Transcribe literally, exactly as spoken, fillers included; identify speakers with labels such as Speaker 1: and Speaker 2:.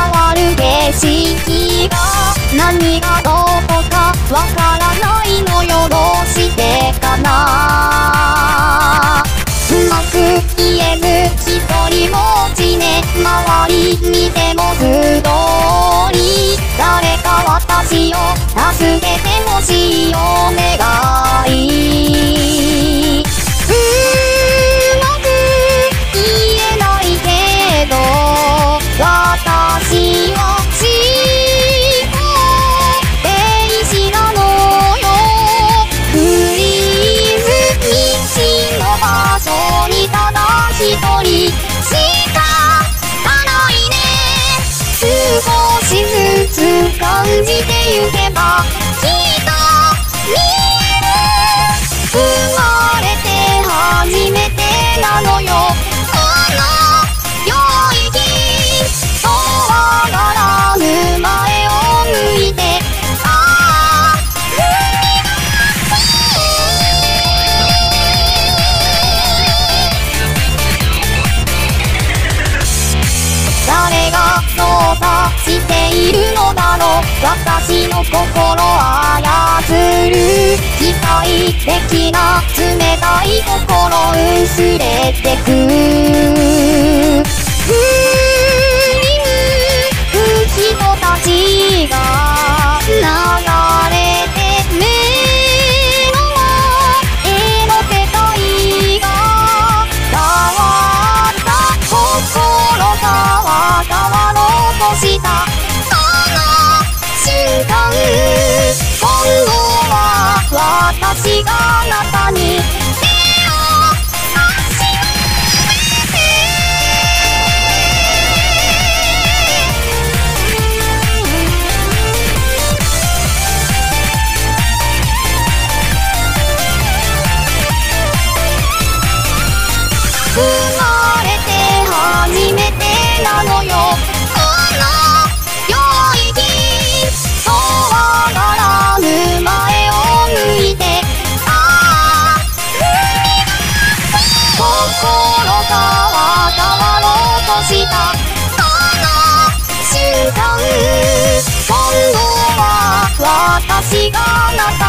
Speaker 1: わる景色が何がどこかわからないのよ。どうしてかな。うまく言えず一人ぼっちね。周り見ても素通り。誰か私を助けてほしいお願い。うまく言えないけど私は思考停止なのよ。フリーズ道の場所にただ一人しかないね。少しずつ感じてゆけばきっと見える。生まれて初めてなのよこの領域。怖がらぬ前を向いてああ踏み出す。誰が操作しているのだろう。私の心操る機械的な冷たい心薄れてく。振り向く人たちが流れて目の前の世界が変わった。心が変わろうとしたその瞬間、今後は私があなたに手を差し伸べて。生まれて初めてなのよこの領域。怖がらぬ前を向いてああ踏み出す。心が変わろうとしたその瞬間、今後は私があなた